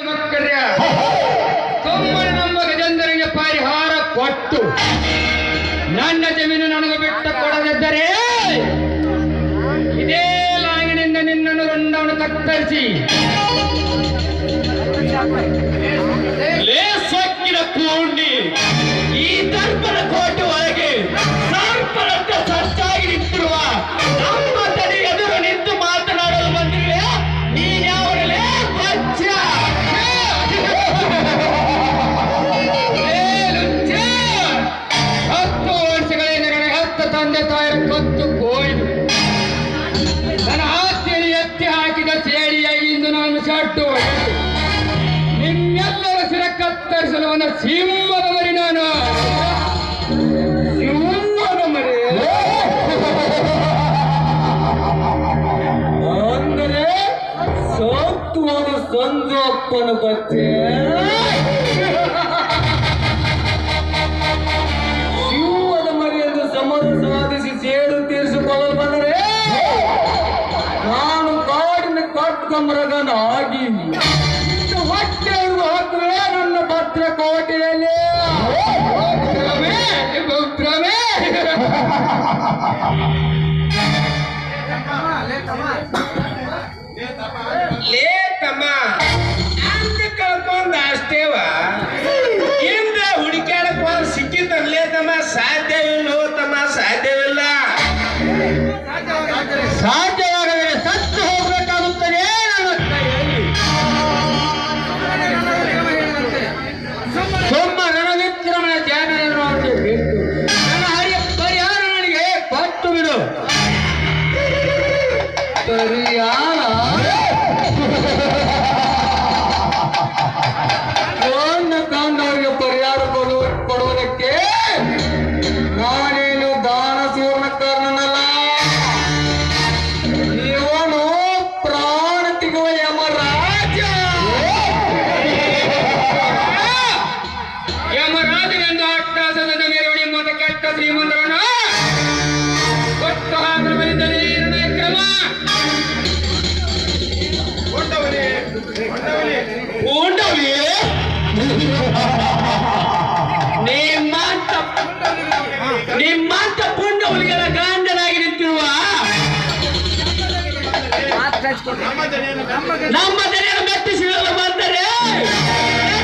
ಮಕ್ಕಳ ಸುಮ್ಮನೆ ನಮ್ಮ ಗಜೇಂದ್ರನಿಗೆ ಪರಿಹಾರ ಕೊಟ್ಟು ನನ್ನ ಜಮೀನು ನನಗೆ ಬಿಟ್ಟು ಕೊಡದಿದ್ದರೆ ಇದೇ ಲಾಗಿನಿಂದ ನಿನ್ನನ್ನು ರುಂಡವನ್ನು ಕತ್ತರಿಸಿ ಲೇಸಕ್ಕಿನ ಕೂಡಿ ಈ ದರ್ಪಣ ಕೋಟೆ ಒಳಗೆ ಸರ್ಪರಂತ ಸಚ್ಚಾಗಿ ನಿಂತಿರುವ ನಮ್ಮ ತಡೆ ಎದುರು ನಿಂತು ಮಾತನಾಡಲು ಬಂದಿವೆ. ನೀನ್ಯಾವರಲೇ ಬಚ್ಚ? ಹತ್ತು ವರ್ಷಗಳಿಂದ ನನಗೆ 10 ತಂದೆ ತಾಯರ ಕತ್ತು ಕೋಯ್ದು ನನ್ನ ಆಸ್ತಿಯಲ್ಲಿ ಎತ್ತಿ ಹಾಕಿದ ಸೇಡಿಯ ಇಂದು ನಾನು ಶಡ್ಡು ಹೊಡೆದು ನಿಮ್ಮೆಲ್ಲರ ಸಿರ ಕತ್ತರಿಸಲು ಒಂದು ಸಿಂಹದ ಮರಿ ನಾನು ಸಿಂಹದ ಮರಿ ಅಂದರೆ ಸೋತ್ವನು ಸಂಜಪ್ಪನ ಬಚ್ಚೆ. ಸಿಂಹದ ಮರಿಯನ್ನು ಸಮರ ಸಾಧಿಸಿ ಸೇಡು ತೀರಿಸಿಕೊಳ್ಳಲು ಬಂದರೆ ನಾನು ಕಾಡಿನ ಕಟ್ಕಮರಗನಾಗಿ ಹೊಟ್ಟೆ ಹಾಕುವೆ ನನ್ನ ಭದ್ರ ಕೋಟೆಯಲ್ಲಿ. ಲೇ ತಮ್ಮ ಅಂತ ಕಳ್ಕೊಂಡ ಅಷ್ಟೇವ ಇಂದ ಹುಡುಕ್ಯಾಡಕ್ ಹೋದ್ ಸಿಕ್ಕಿದ್ದಲ್ಲೇ ತಮ್ಮ ಸಾಧ್ಯವಿಲ್ಲ ತಮ್ಮ ಸಾಧ್ಯವಿಲ್ಲ. ಸಾಧ್ಯವಾಗದರೆ ಸತ್ತು ಹೋಗಬೇಕಾಗುತ್ತದೆ. ಸುಮ್ಮ ನನ್ನ ಮಿತ್ರನ ಜಾಗರನ್ನು ಅವರಿಗೆ ಬಿಟ್ಟು ನನ್ನ ಹರಿಯ ಪರಿಹಾರ ನನಗೆ ಕೊಟ್ಟು ಬಿಡು. ಪರಿಹಾರ ಕಾಂಡವರಿಗೆ ಪರಿಹಾರ ಕೊಡುವುದಕ್ಕೆ ನಾನೇನು ದಾನ ಸುವರ್ಣಕರ್ಣನಲ್ಲ. ಇವನು ಪ್ರಾಣ ತೆಗೆಯುವ ಯಮರಾಜ. ಯಮರಾಜನೆಂದು ಅಟ್ಟಾಸದ ಮೆರವಣಿ ಮತ್ತು ಕೆಟ್ಟ ಶ್ರೀಮಂತರನ್ನು ಕೊಟ್ಟು ಹಾಕಲು ಬಂದಿದ್ದರೆ ನಿರ್ಣಯ ಕ್ರಮ. ಉಂಡವಲಿ ನಿಮ್ಮಂತ ಪುಂಡವಲಿಗಳ ಗಂಡನಾಗಿ ನಿಂತಿರುವ ನಮ್ಮ ದನಿಯನ್ನು ಮೆಟ್ಟಿಸಿರಲು ಬಂದರೆ